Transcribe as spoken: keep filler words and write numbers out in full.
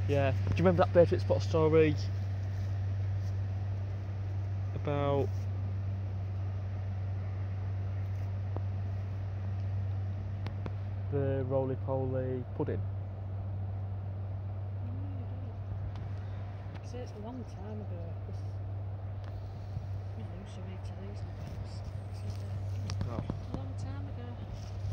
Yeah. Do you remember that Beatrix Potter story about the roly-poly pudding? See, it's a long time ago. You know, so many tellies and things. Oh. A long time ago.